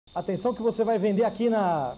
Atenção que você vai vender aqui na...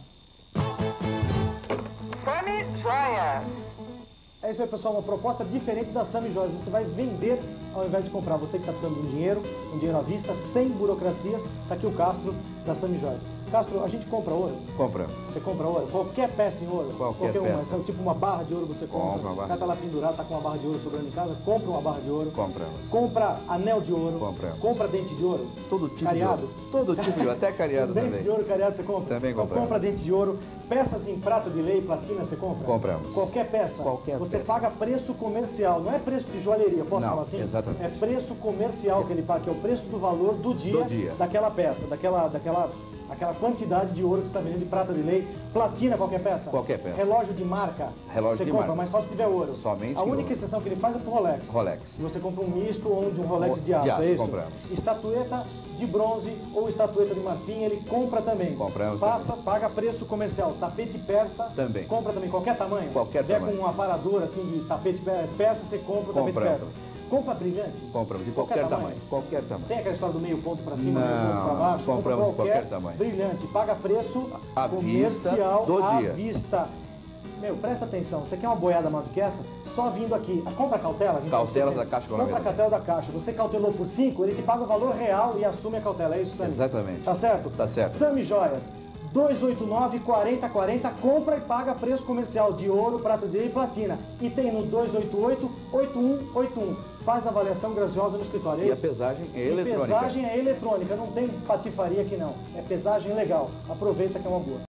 Sami Joias. É isso aí, pessoal, uma proposta diferente da Sami Joias. Você vai vender ao invés de comprar. Você que está precisando de um dinheiro à vista, sem burocracias. Está aqui o Castro da Sami Joias. Castro, a gente compra ouro? Compra. Você compra ouro? Qualquer peça em ouro? Qualquer uma. Tipo uma barra de ouro você compra. O cara está lá pendurado, está com uma barra de ouro sobrando em casa, compra uma barra de ouro. Compramos. Compra anel de ouro. Compramos. Compra dente de ouro. Todo tipo cariado. de ouro. Todo tipo de ouro, até cariado dente também. de ouro cariado você compra? Também então, compramos. compra dente de ouro. Peças em prata de lei, platina você compra? Compramos. Qualquer peça? Qualquer você peça. paga preço comercial, não é preço de joalheria, posso falar assim? Exatamente. É preço comercial que ele paga, que é o preço do valor do dia. Daquela peça, aquela quantidade de ouro que você está vendendo de prata de lei. Platina, qualquer peça? Qualquer peça. Relógio de marca? Relógio você de compra, marca. mas só se tiver ouro. Somente a única ouro. exceção que ele faz é pro Rolex. Rolex. Você compra um misto ou de um Rolex de aço, é isso? Compramos. Estatueta de bronze ou estatueta de marfim, ele compra também. Compramos também. Paga preço comercial. Tapete persa, também. Compra também, qualquer tamanho? Qualquer tamanho. Com um aparador assim de tapete persa, você compra o tapete persa. Compra brilhante? Compramos, de qualquer tamanho. Qualquer tamanho. Tem aquela história do meio ponto para cima, meio ponto para baixo? Compramos de qualquer tamanho. Brilhante, paga preço à comercial vista à vista. Meu, presta atenção, você quer uma boiada maior do que essa? Só vindo aqui. Compra a cautela. Cautela da Caixa Econômica. Compra a cautela da Caixa. Você cautelou por 5, ele te paga o valor real e assume a cautela. É isso, Sami? Exatamente. Tá certo? Tá certo. Sami Joias, 289-4040, compra e paga preço comercial de ouro, prata de lei e platina. E tem no 288-8181. Faz a avaliação graciosa no escritório. É e isso? a pesagem é eletrônica. A pesagem é eletrônica, não tem patifaria aqui não. É pesagem legal. Aproveita que é uma boa.